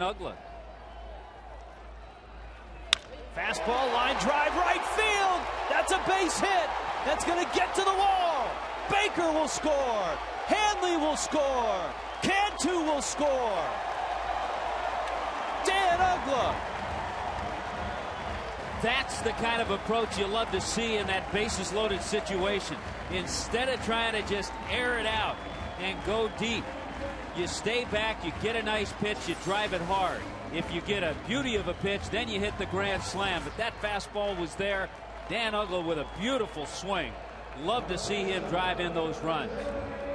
Uggla. Fastball, line drive, right field. That's a base hit. That's going to get to the wall. Baker will score. Hanley will score. Cantu will score. Dan Uggla. That's the kind of approach you love to see in that bases loaded situation. Instead of trying to just air it out and go deep, you stay back, you get a nice pitch, you drive it hard. If you get a beauty of a pitch, then you hit the grand slam. But that fastball was there. Dan Uggla with a beautiful swing. Love to see him drive in those runs.